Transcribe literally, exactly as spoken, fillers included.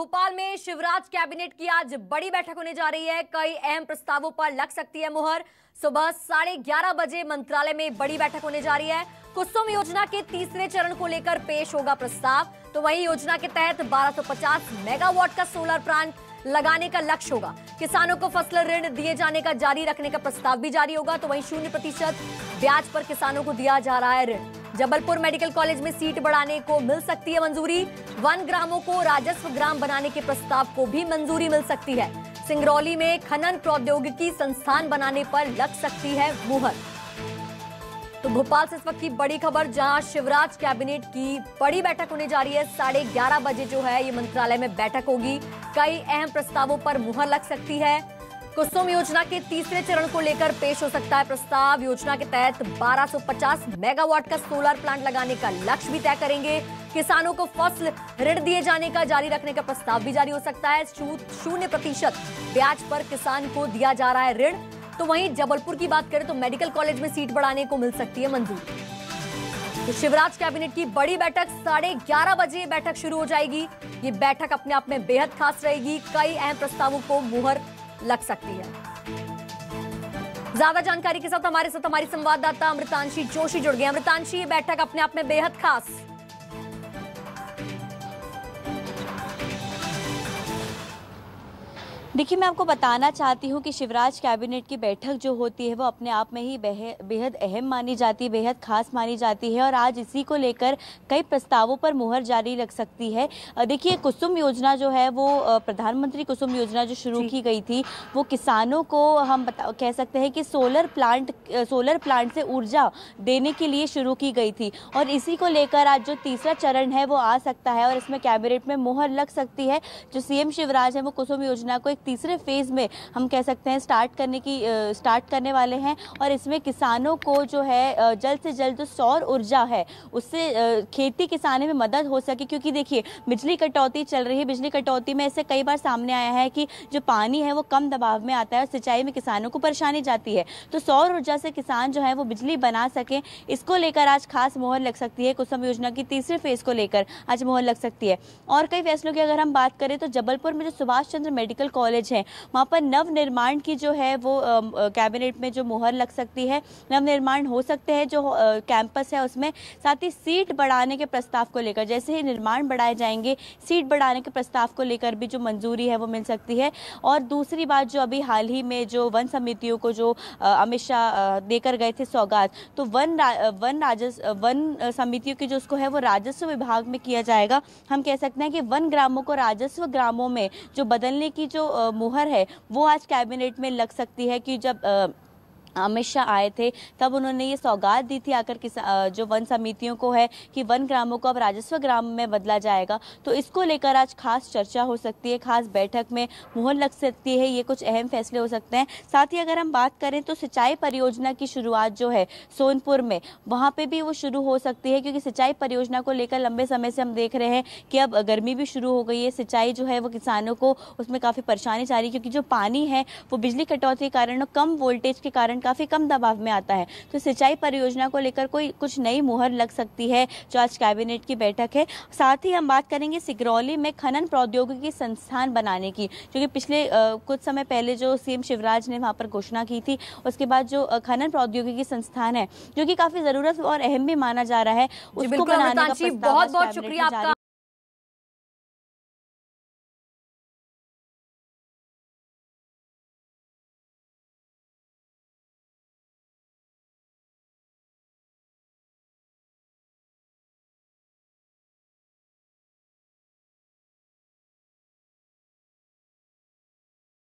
भोपाल में शिवराज कैबिनेट की आज बड़ी बैठक होने जा रही है। कई अहम प्रस्तावों पर लग सकती है मुहर। सुबह साढ़े ग्यारह बजे मंत्रालय में बड़ी बैठक होने जा रही है। कुसुम योजना के तीसरे चरण को लेकर पेश होगा प्रस्ताव। तो वहीं योजना के तहत बारह सौ पचास मेगावाट का सोलर प्लांट लगाने का लक्ष्य होगा। किसानों को फसल ऋण दिए जाने का जारी रखने का प्रस्ताव भी जारी होगा। तो वहीं शून्य प्रतिशत ब्याज पर किसानों को दिया जा रहा है ऋण। जबलपुर मेडिकल कॉलेज में सीट बढ़ाने को मिल सकती है मंजूरी। वन ग्रामों को राजस्व ग्राम बनाने के प्रस्ताव को भी मंजूरी मिल सकती है। सिंगरौली में खनन प्रौद्योगिकी संस्थान बनाने पर लग सकती है मुहर। तो भोपाल से इस वक्त की बड़ी खबर, जहां शिवराज कैबिनेट की बड़ी बैठक होने जा रही है। साढ़े ग्यारह बजे जो है ये मंत्रालय में बैठक होगी। कई अहम प्रस्तावों पर मुहर लग सकती है। कुसुम योजना के तीसरे चरण को लेकर पेश हो सकता है प्रस्ताव। योजना के तहत बारह सौ पचास मेगावाट का सोलर प्लांट लगाने का लक्ष्य भी तय करेंगे। किसानों को फसल ऋण दिए जाने का जारी रखने का प्रस्ताव भी जारी हो सकता है। शून्य प्रतिशत ब्याज पर किसान को दिया जा रहा है ऋण। तो वहीं जबलपुर की बात करें तो मेडिकल कॉलेज में सीट बढ़ाने को मिल सकती है मंजूरी। तो शिवराज कैबिनेट की बड़ी बैठक साढ़े ग्यारह बजे बैठक शुरू हो जाएगी। ये बैठक अपने आप में बेहद खास रहेगी। कई अहम प्रस्तावों को मुहर लग सकती है। ज्यादा जानकारी के साथ हमारे साथ हमारी संवाददाता अमृतांशी जोशी जुड़ गए। अमृतांशी, ये बैठक अपने आप में बेहद खास। देखिए, मैं आपको बताना चाहती हूँ कि शिवराज कैबिनेट की बैठक जो होती है वो अपने आप में ही बेहद अहम मानी जाती है, बेहद खास मानी जाती है। और आज इसी को लेकर कई प्रस्तावों पर मुहर जारी लग सकती है। देखिए, कुसुम योजना जो है वो प्रधानमंत्री कुसुम योजना जो शुरू की गई थी वो किसानों को हम बता कह सकते हैं कि सोलर प्लांट सोलर प्लांट से ऊर्जा देने के लिए शुरू की गई थी। और इसी को लेकर आज जो तीसरा चरण है वो आ सकता है और इसमें कैबिनेट में मुहर लग सकती है। जो सीएम शिवराज है वो कुसुम योजना को एक तीसरे फेज में हम कह सकते हैं स्टार्ट करने की स्टार्ट करने वाले हैं। और इसमें किसानों को जो है जल्द से जल्द जो सौर ऊर्जा है उससे खेती किसानी में मदद हो सके। क्योंकि देखिए, बिजली कटौती चल रही है। बिजली कटौती में ऐसे कई बार सामने आया है कि जो पानी है वो कम दबाव में आता है और सिंचाई में किसानों को परेशानी जाती है। तो सौर ऊर्जा से किसान जो है वो बिजली बना सके, इसको लेकर आज खास मुहर लग सकती है। कुसुम योजना की तीसरे फेज को लेकर आज मुहर लग सकती है। और कई फैसलों की अगर हम बात करें तो जबलपुर में जो सुभाष चंद्र मेडिकल कॉलेज है वहाँ पर नव निर्माण की जो है वो कैबिनेट में जो मुहर लग सकती है। नव निर्माण हो सकते हैं जो कैंपस है उसमें। साथ ही सीट बढ़ाने के प्रस्ताव को लेकर, जैसे ही निर्माण बढ़ाए जाएंगे, सीट बढ़ाने के प्रस्ताव को लेकर भी जो मंजूरी है वो मिल सकती है। और दूसरी बात, जो अभी हाल ही में जो वन समितियों को जो अमित शाह देकर गए थे सौगात, तो वन रा, वन राजस्व वन समितियों की जो उसको है वो राजस्व विभाग में किया जाएगा। हम कह सकते हैं कि वन ग्रामों को राजस्व ग्रामों में जो बदलने की जो मुहर है वो आज कैबिनेट में लग सकती है। कि जब आ, अमित शाह आए थे तब उन्होंने ये सौगात दी थी आकर किस जो वन समितियों को है कि वन ग्रामों को अब राजस्व ग्राम में बदला जाएगा। तो इसको लेकर आज खास चर्चा हो सकती है, खास बैठक में मुहर लग सकती है। ये कुछ अहम फैसले हो सकते हैं। साथ ही अगर हम बात करें तो सिंचाई परियोजना की शुरुआत जो है सोनपुर में, वहाँ पे भी वो शुरू हो सकती है। क्योंकि सिंचाई परियोजना को लेकर लंबे समय से हम देख रहे हैं कि अब गर्मी भी शुरू हो गई है। सिंचाई जो है वो किसानों को उसमें काफ़ी परेशानी जा रही है, क्योंकि जो पानी है वो बिजली कटौती के कारण, कम वोल्टेज के कारण काफ़ी कम दबाव में आता है। तो सिंचाई परियोजना को लेकर कोई कुछ नई मुहर लग सकती है जो आज कैबिनेट की बैठक है। साथ ही हम बात करेंगे सिंगरौली में खनन प्रौद्योगिकी संस्थान बनाने की, जो कि पिछले आ, कुछ समय पहले जो सीएम शिवराज ने वहां पर घोषणा की थी। उसके बाद जो खनन प्रौद्योगिकी संस्थान है जो कि काफी जरूरत और अहम भी माना जा रहा है, उसको बनाने का प्रस्ताव बहुत बहुत शुक्रिया आपका।